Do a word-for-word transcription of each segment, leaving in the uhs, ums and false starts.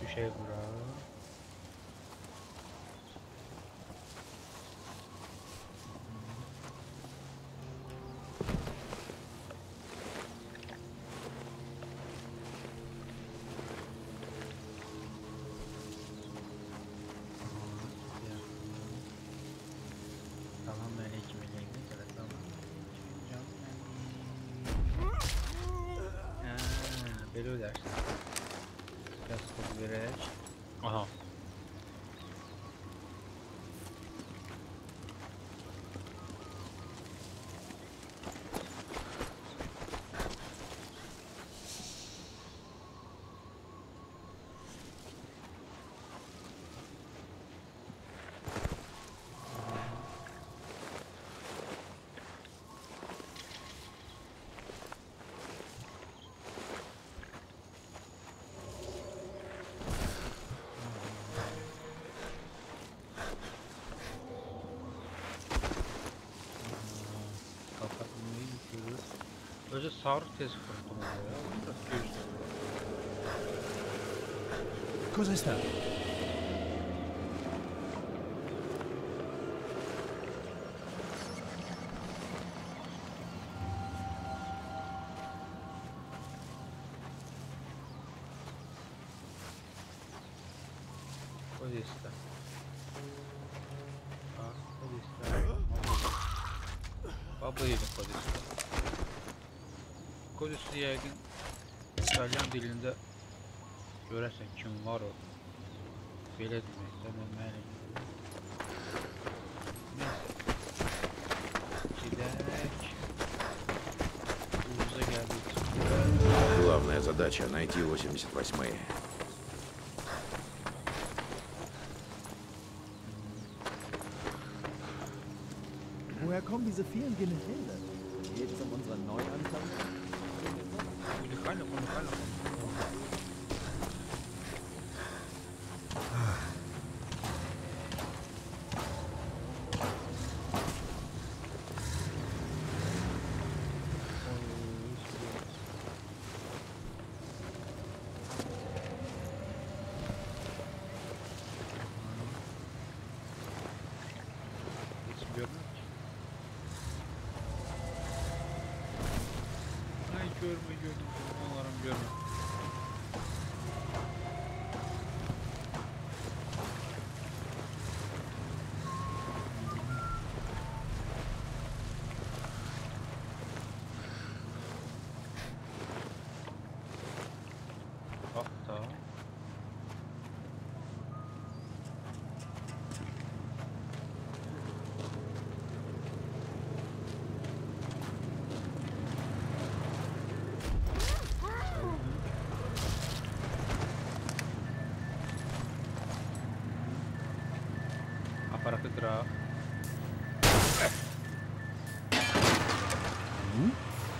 şey bura. Belə ölərsən. Biraz xod verək. Aha. Önce sağır tez kurtum ya. Cosa sta? Cosa sta? Ah, cosa sta? Baba yedim cosa sta. Kodüsü yəqin İtalyan dilində görəsən kim var o. Belə deməkdən ölməyəlim. Gidək. Uğuza gəldik. Главная задача — найти восемьдесят восьмые. Woher kommen diese vielen Generäle? Geht es um unseren Neuanfang? Уникально, уникально. Görme gördüm onlarım görme. Hatta aparatı kıra. Hm?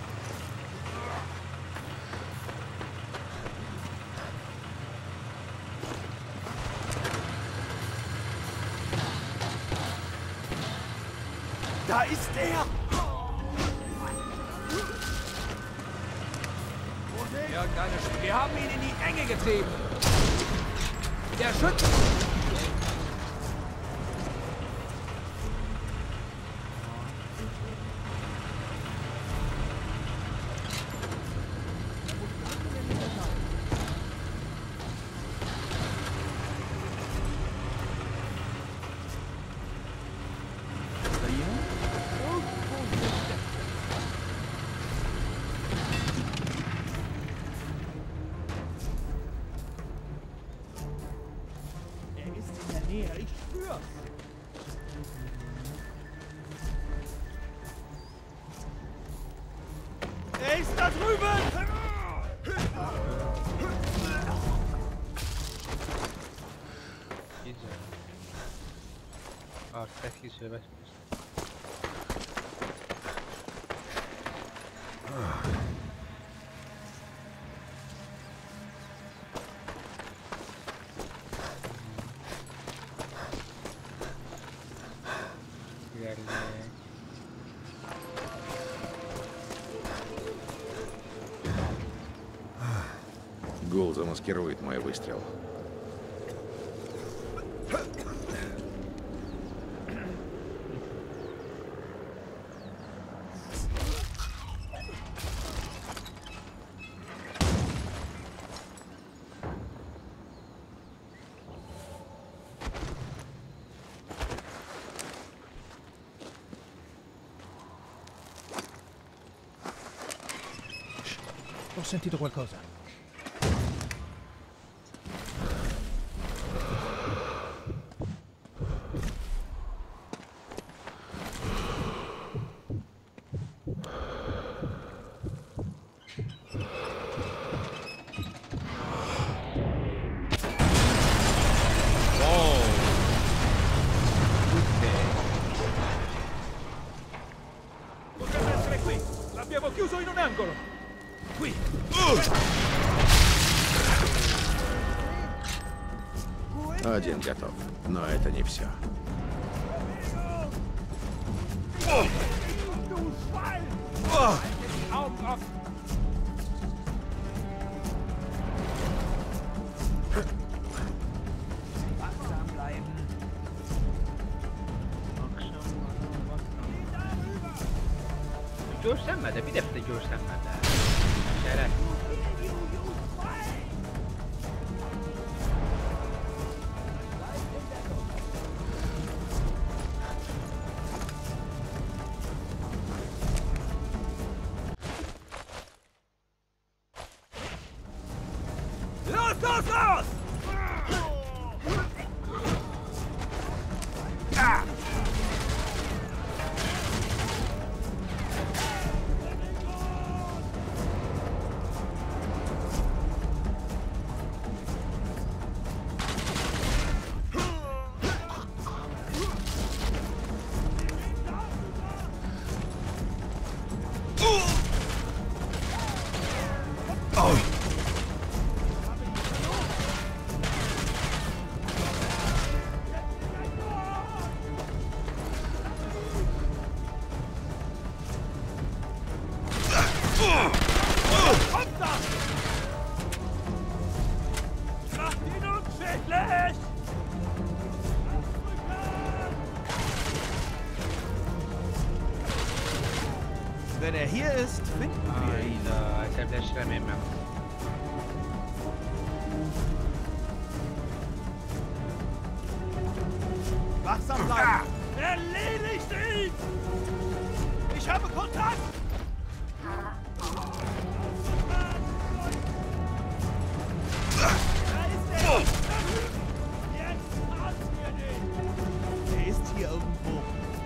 Da ist er! Ja, keine Sch Wir haben ihn in die Enge getrieben. Der Schütze. Ich spür's! Er ist da drüben! Güzel. Arkadaki söylemek. Гул замаскирует мой выстрел. Ho sentito qualcosa. Potrebbe essere qui! L'abbiamo chiuso in un angolo! Qui! Один готов. Но это не все. Du Schwein! Die Augen offen! Wachsam bleiben! Görsənmədə, bir dəfə də görsənmədə. Şərəf. Los, los, los! Ah! Macht ihn unschädlich! Wenn er hier ist, finden wir ihn. Ayda, əsəbləşdirəməyim mən. Wachsam bleiben. Erledigt ihn! Ich habe Kontakt! Da ist er! Jetzt haben wir den! Er ist hier irgendwo.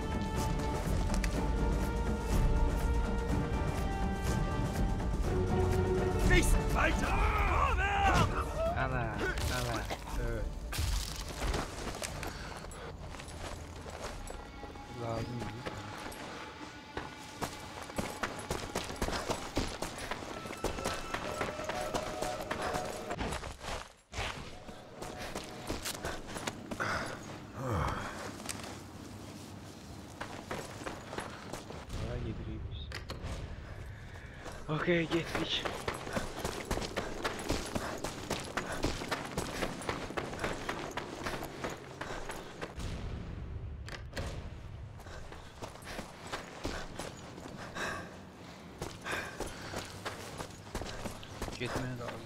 Nicht weiter! Vorwärts! Ana, ana, evet. Lazım değil. Daha yedireyim biz. Okey, geçtik. Gitmeye lazım.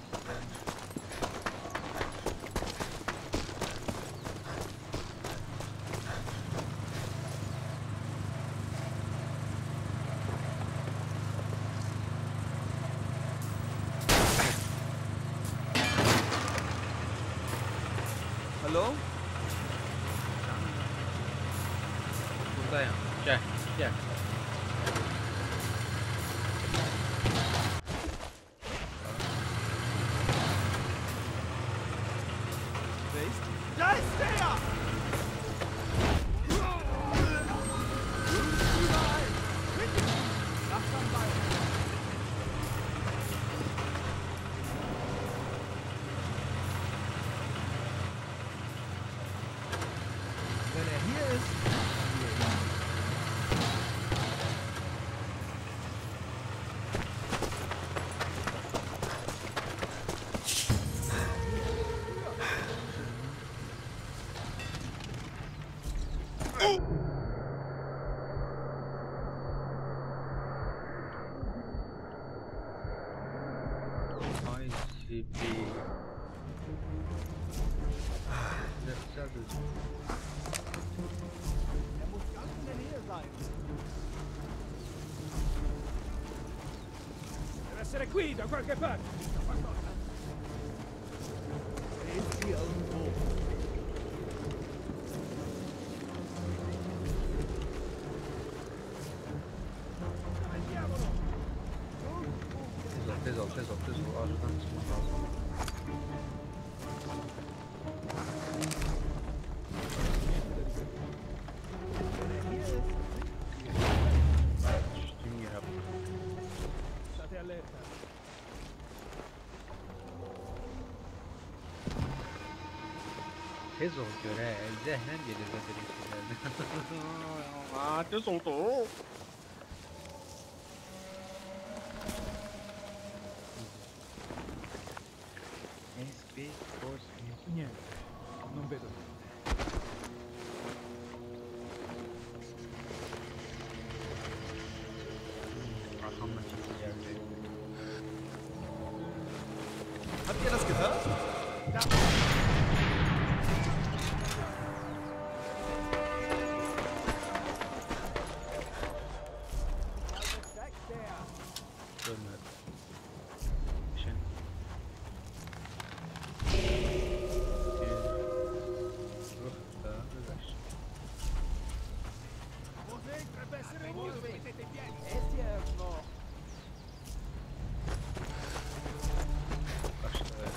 Hallo? Buradayım. Gel, gel. Wer ist? Da ist er! Überall. Finden wir ihn. Wachsam bleiben. Wenn er hier ist, finden wir ihn. Ay, sipi. Güzel düz. Er muss ganz in der Nähe sein. Deve essere essere qui da qualche parte. Ist hier irgendwo. Tez ol, tez ol, tez ol, tez ol. Arkadan çıkmak lazım. Düştüğüm yere bak. State allerta. Tez ol göre, zehnem gelir de birisinden. Aaa, tez oldu. S B Force Niente, non vedo. arkamdan kimse geldi. Habt ihr das gehört? Görmedim. Şey. Ruh da arkadaş. Potrebbe essere voi dove mettete i piedi. Ist hier irgendwo. Kaçtı. Evet.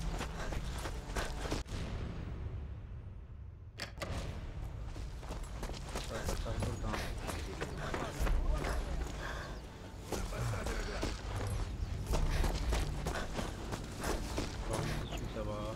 Bak bak buradan. Bağımsız kimse var.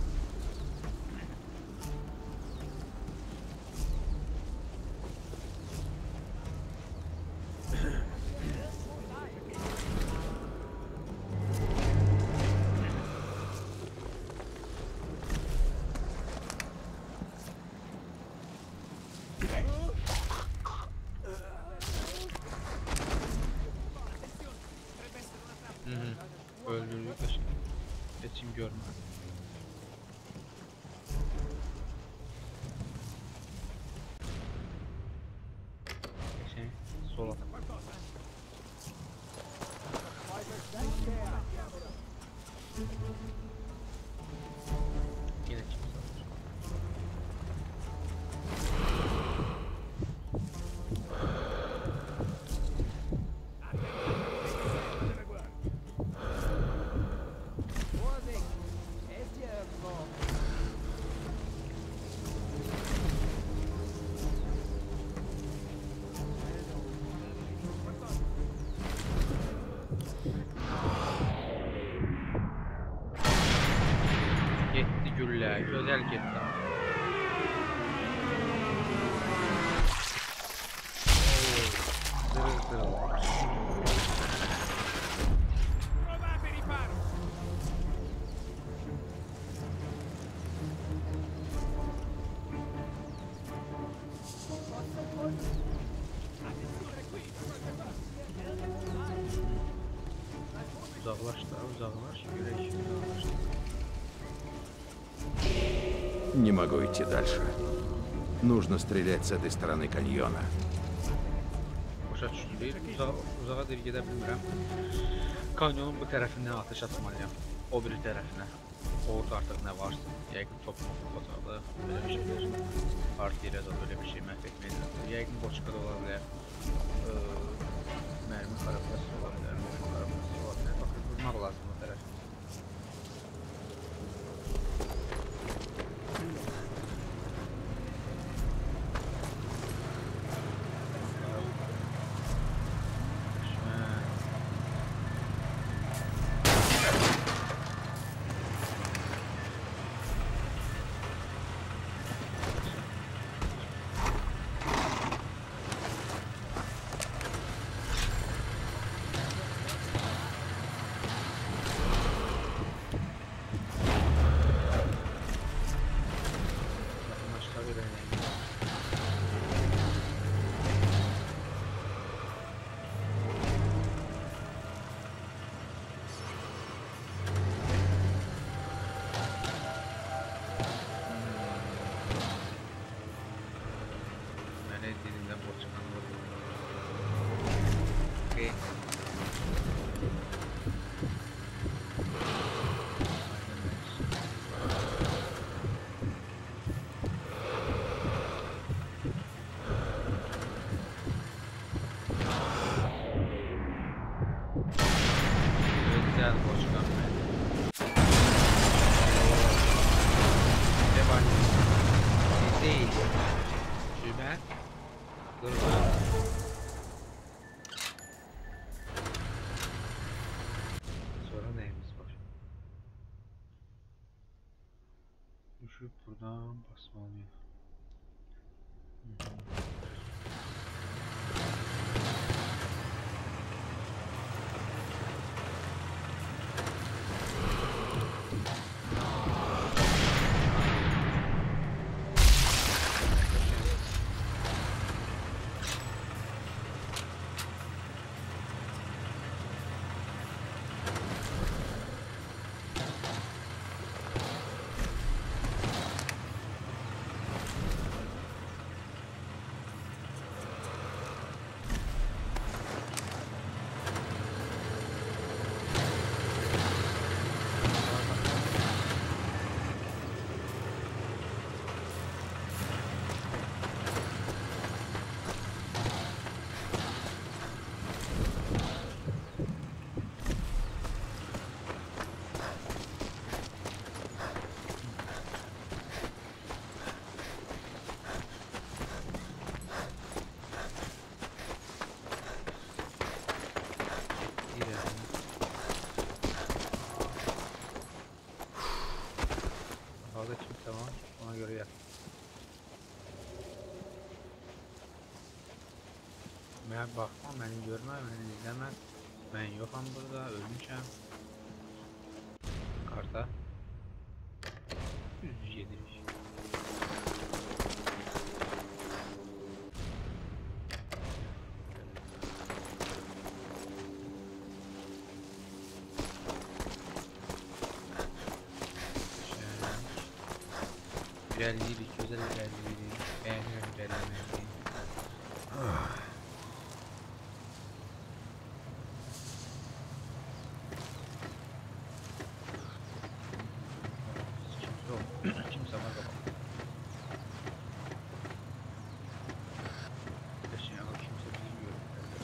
Hı hı. Öldürdük de şimdi. Seçim görme. Şey, sola. Yine kimse var. Vorsicht! Ist hier irgendwo. Gitti gülle, güzel gitti. Zırıl zırıl. Provate riparo. Attenzione qui da qualche parte. Uzaklaş da uzaklaş. Yürek uzaklaş. Не могу идти дальше. Нужно стрелять с этой стороны каньона. Başa düşdük. Uzağa, uzağa dil gedə bilmirəm. Kanyonun bu tərəfindən atış atmalıyam. O biri tərəfinə. Orada artıq nə varsa. Yəqin top olacaqdı. Belə bir şeydir. Artilleriya böyle bir şey məhv etməyəcək. Yəqin boçka da ola bilər. Ee, Mərmi karabası ola bilər. Mərmi karabası ola bilər. Bakın vurmaq lazım o tərəfə. Gel boşkan be. Ne var? Değil. Şüme. Dur lan. Sonra neyimiz var? Düşüp buradan basmalıyım. Tamam, ona göre yap. Ben bakmam, beni görme, beni izleme. Ben yokum burada, ölmüşüm. Karta. yüz yedi. Güzelliğiydik, güzel güzelliğiydik. Beğeniyorum güzelliğiydik. Kimse yok. Kimse var baba. Keşke ama kimse bizi görmüyor.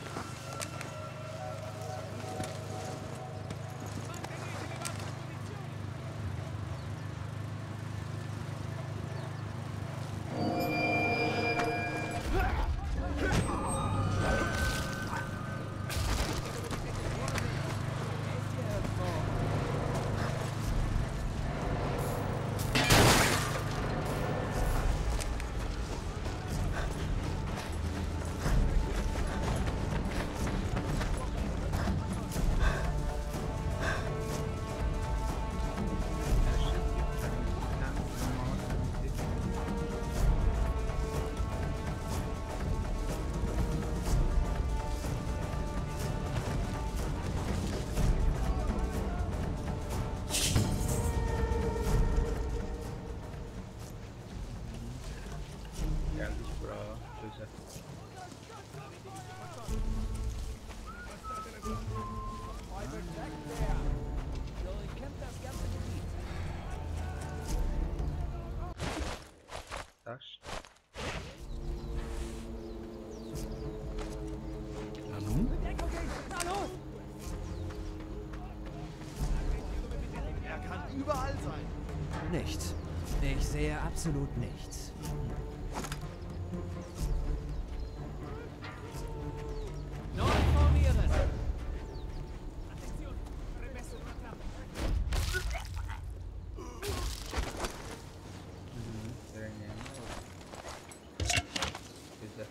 Geldik buraya. Güzel. Taş. Er kann überall sein. Nichts. Ich sehe absolut nichts. Neu formieren! Güzel.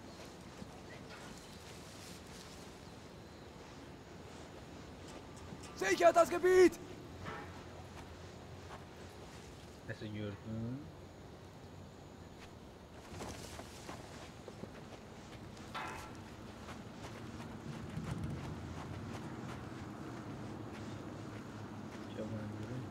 Sichert das Gebiet! Nasıl gördün? Çabuk görün.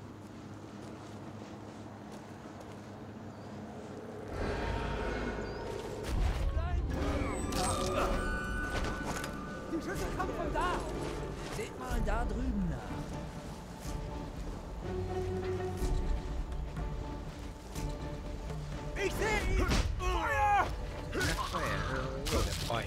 Die Schüsse kommen von da! Seht mal da drüben nach. Ich sehe ihn! Feuer! Böyle fire.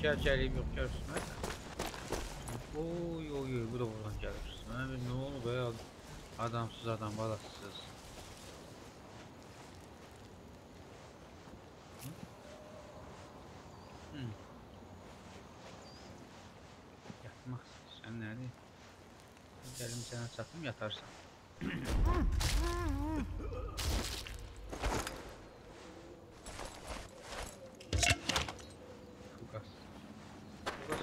Gel geleyim yok gel üstüme. Oy oy oy bu da buradan gelir üstüme. Ne oldu be adam? Adamsız adam balasız. Hı? Hı. Yatmak sen nerede? Gelim sana çatım yatarsan. Fugas. Fugas.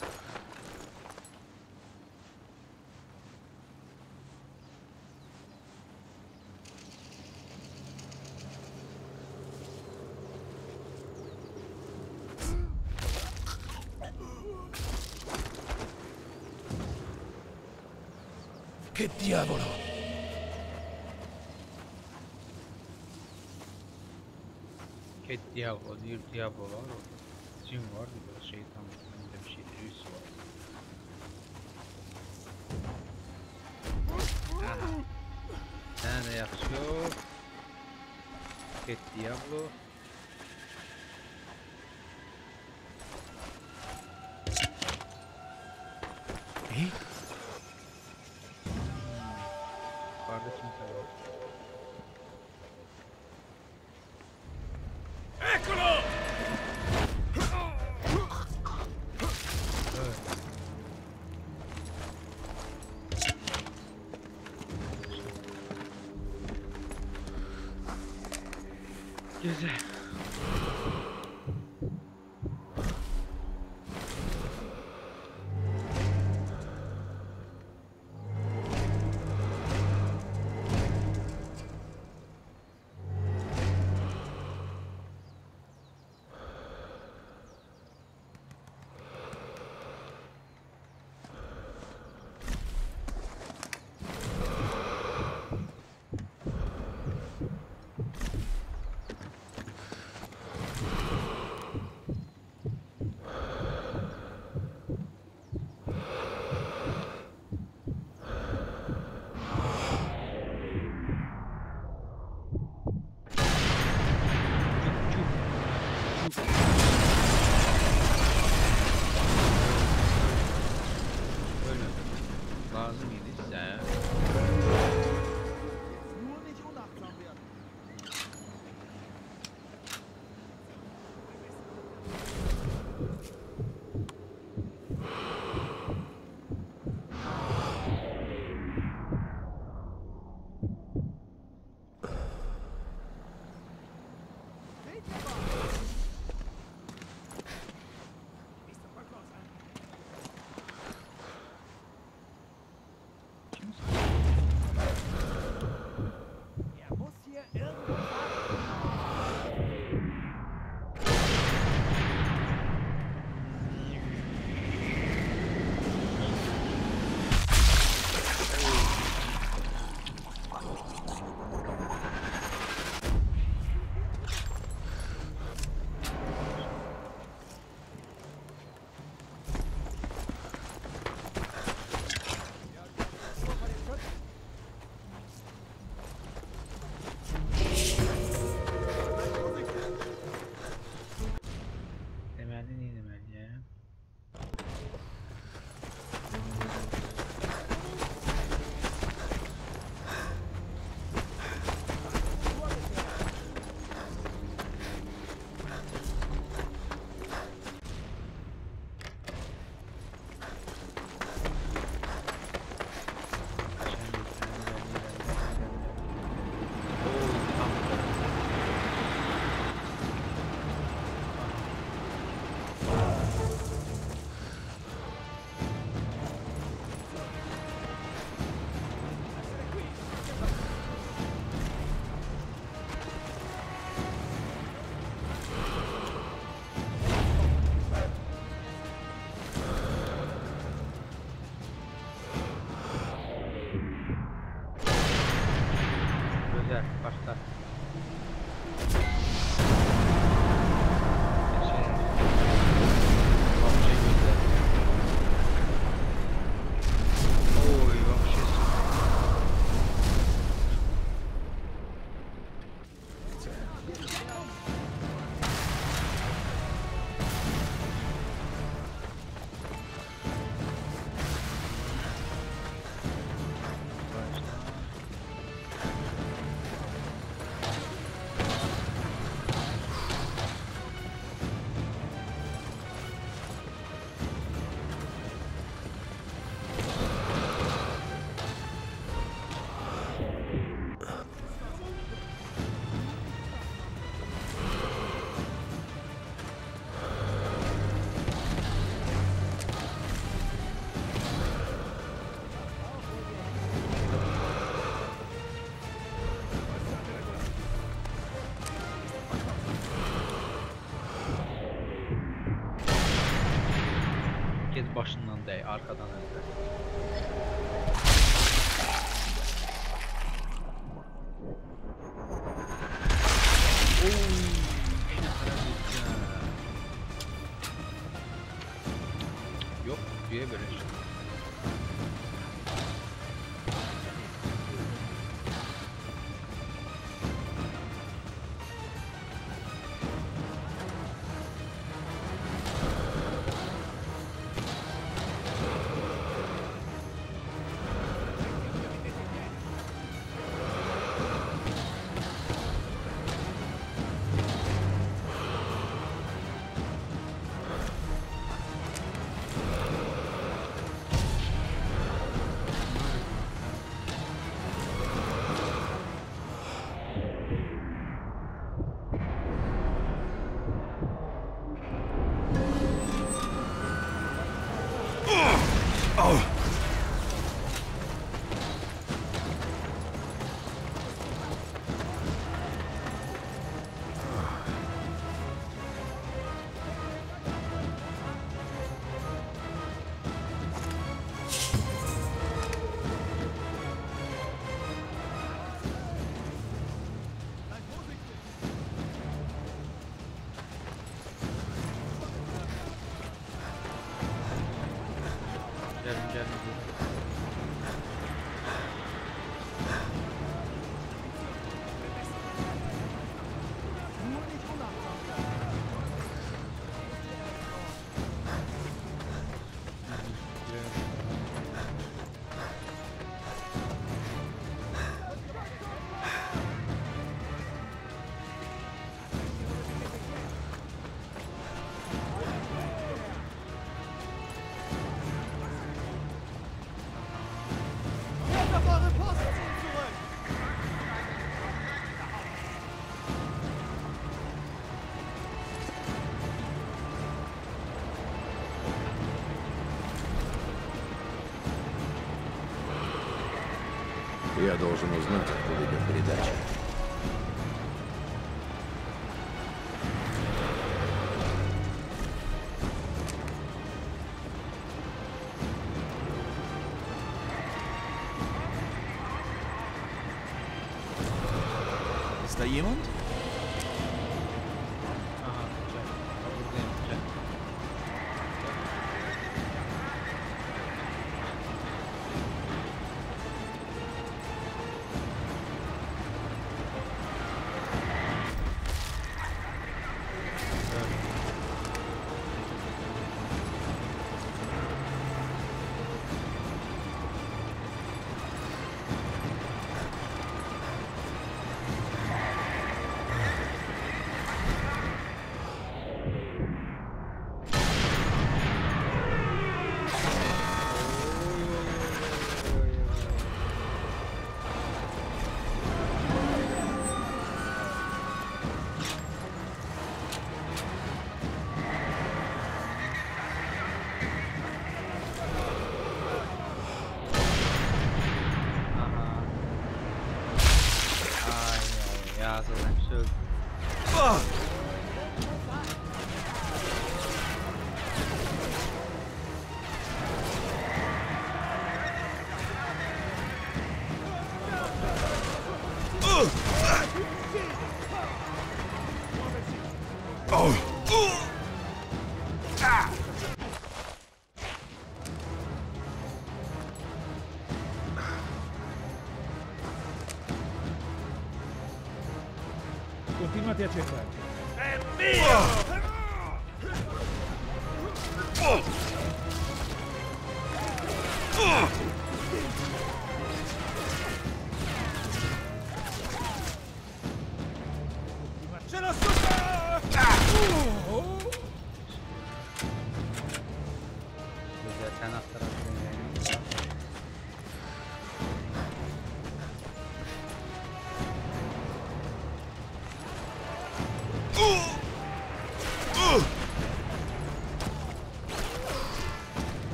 Che diavolo! Che diavolo, diyor diavolo var orada. Cin var bir de şeytan önünde bir şey virüs var. Aha. Sana da yakışıyor. Che diavolo. Eh? Yukarıda kimse var. Eccolo! Evet. Güzel. Öyle lazım idiyse. Nur nicht unachtsam werden. Er muss hier irgendwo sein. Demeli ne demeli ya? Oo, tam. Get başından dəy, arkadan öldür. Yok, diye böyle şey. Gelin gelin. Я должен узнать, откуда идет передача. Ist da jemand? Aha, güzel. Buradayım, güzel. Ja, so schön. Oh! Continuate a cercare. È mio! Ce l'ho sotto! Güzel, sen alt taraftan gel.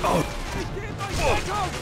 Ich gebe euch Deckung!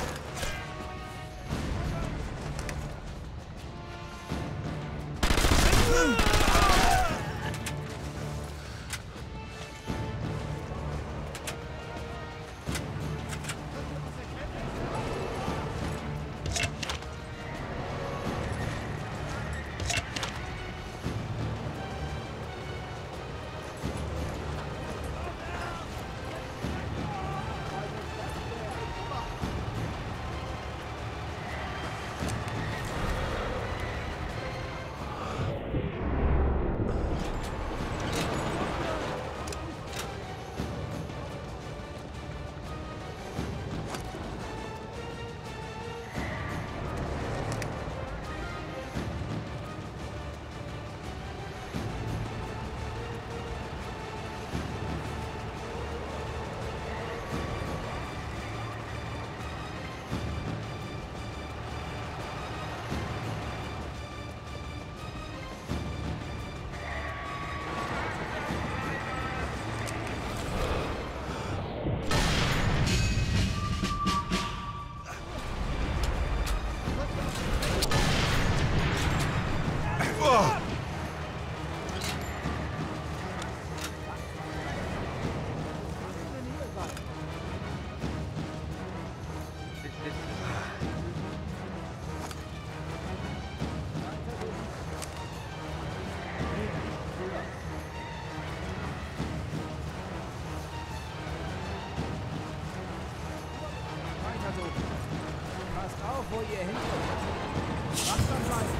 Passt auf, wo ihr hinkommt. Wachsam bleiben.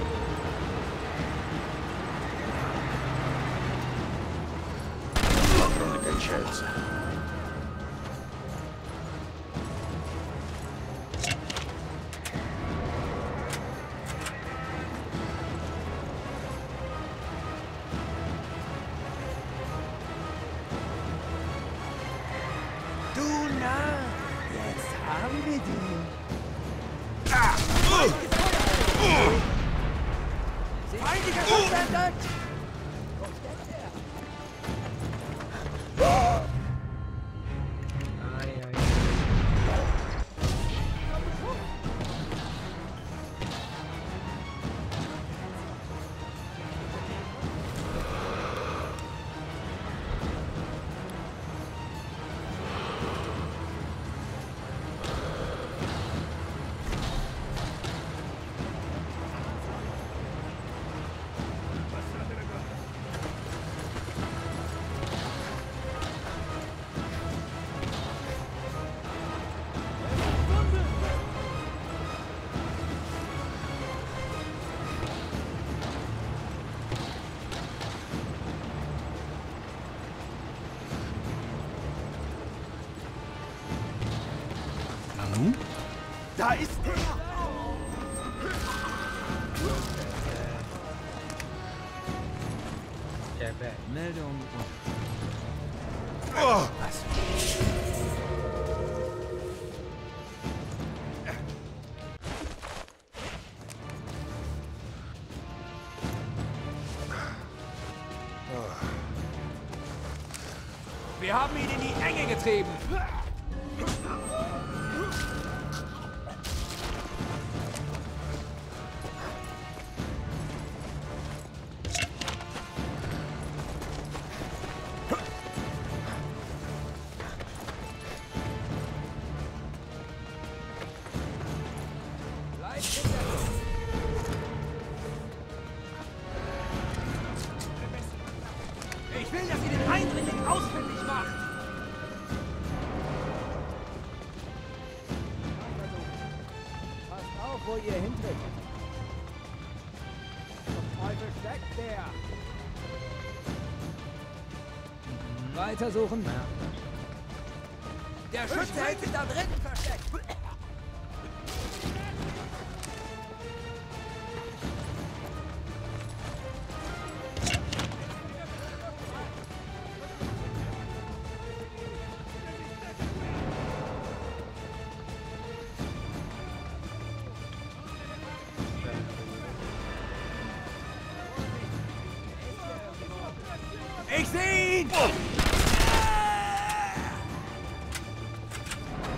Патроны кончаются. Du Narr! Jetzt haben wir die. Feindlicher Schuss entdeckt! Wo steckt er? Ai, ai. Da ist er! Geber. Meldung. Wir haben ihn in die Enge getrieben. Bleibt hinter uns. Ich will, dass ihr den Eindringling ausfindig macht. Passt auf, wo ihr hintritt. Zum Teufel steckt der. Weitersuchen. Der Schütze hält sich da drinnen versteckt. Ich sehe ihn!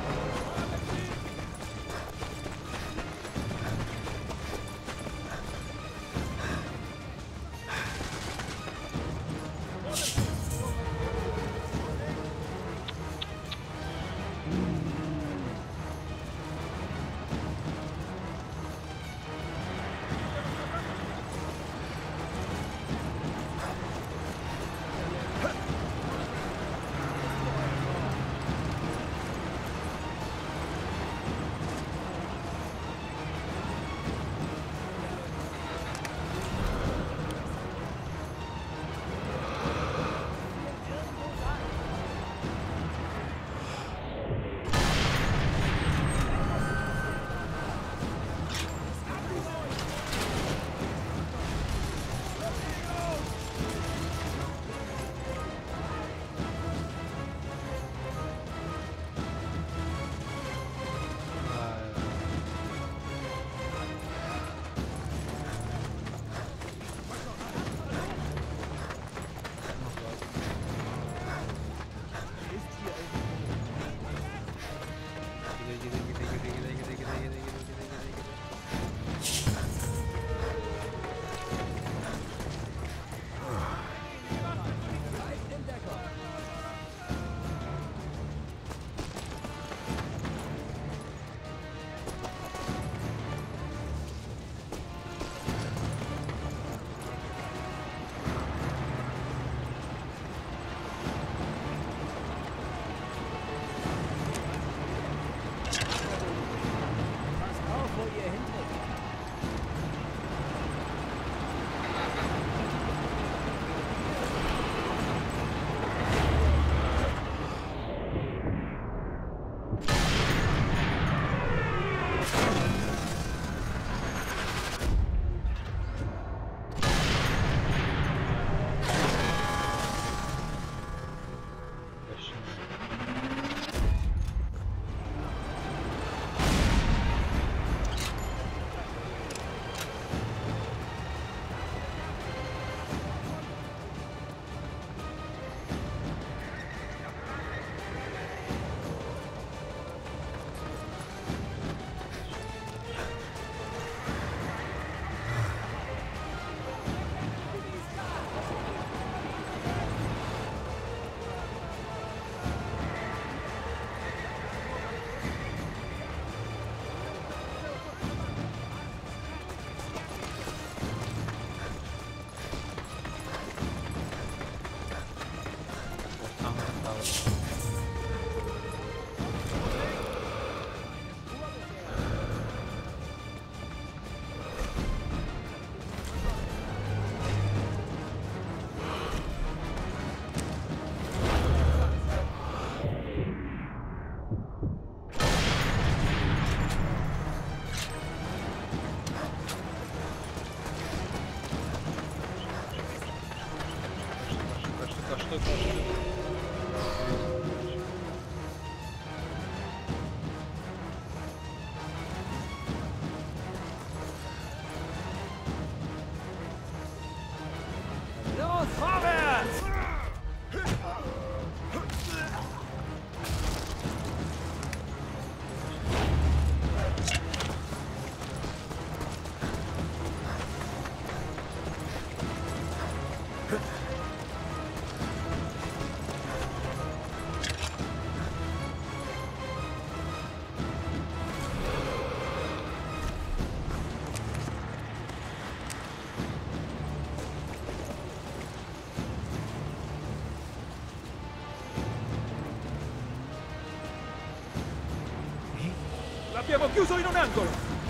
L'abbiamo chiuso in un angolo!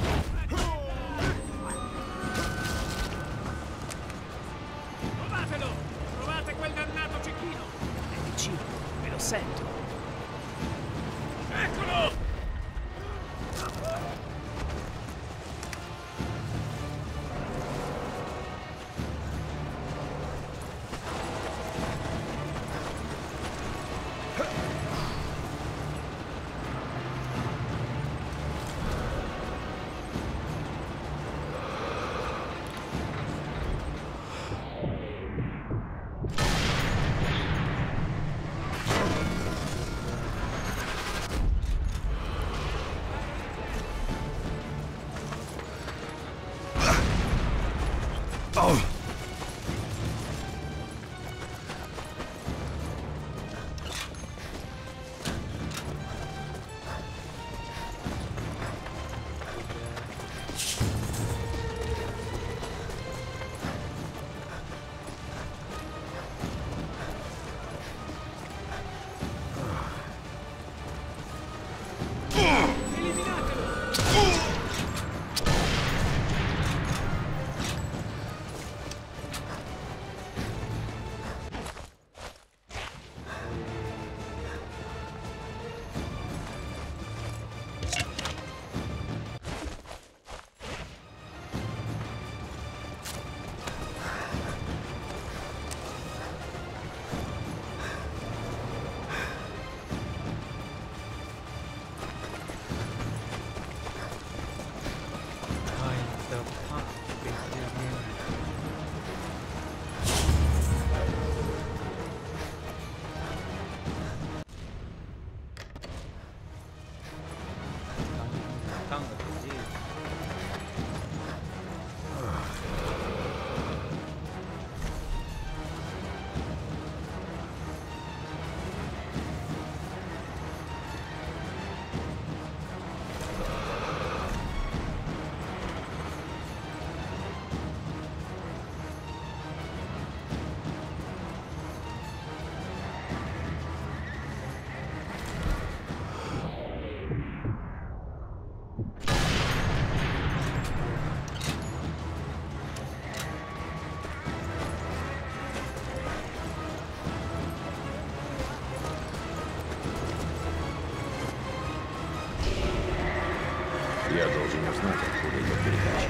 Trovatelo! Trovate quel dannato cecchino! È vicino, me lo sento. Eccolo! Я должен узнать, откуда идет передача.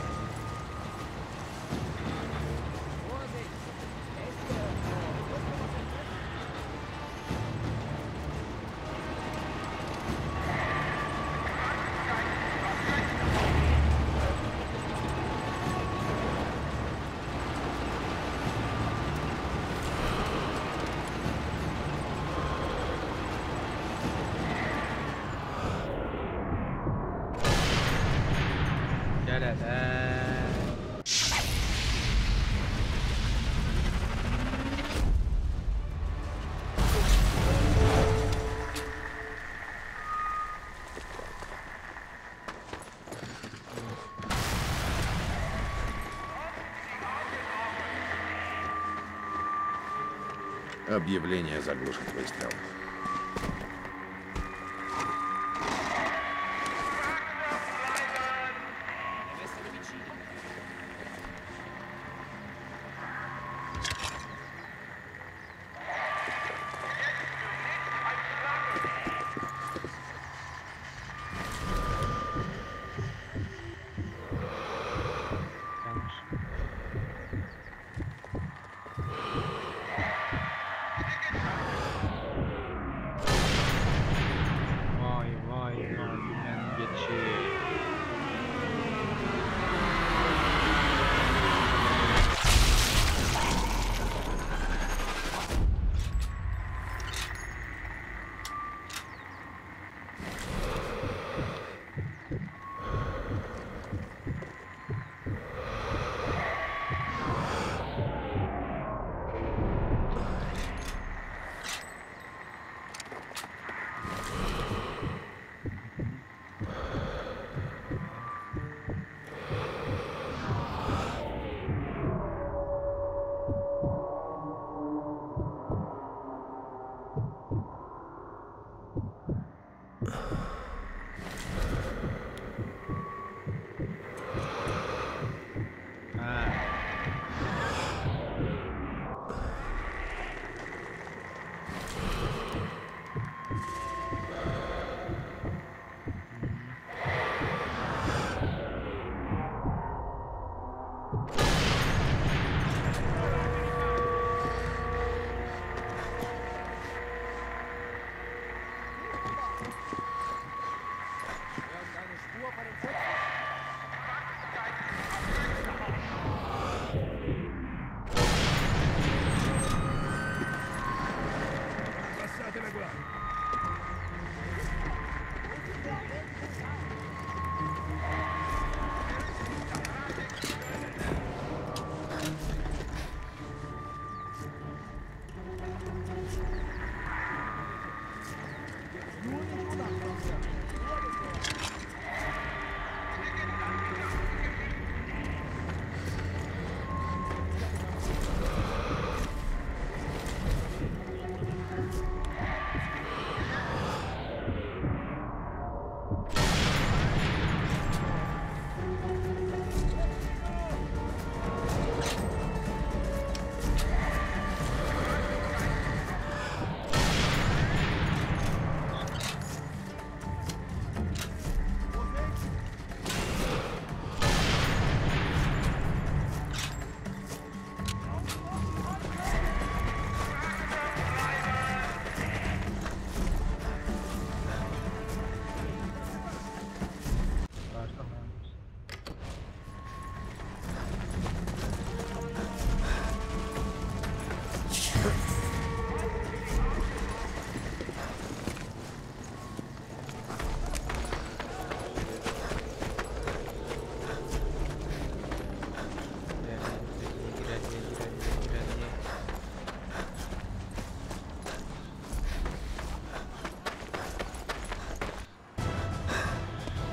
Gel hele. Объявление заглушит выстрел.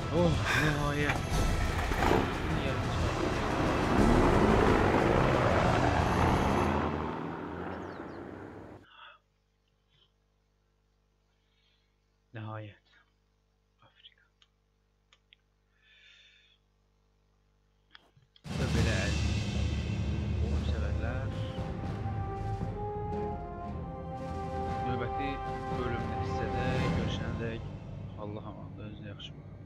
Oh, nihayet. Yerini çaldım. Nihayet. Afrika. Və belə oyun sevərlər. Növbəti bölümdə hissədə görüşənədək Allah amanında özünə yaxşı bak.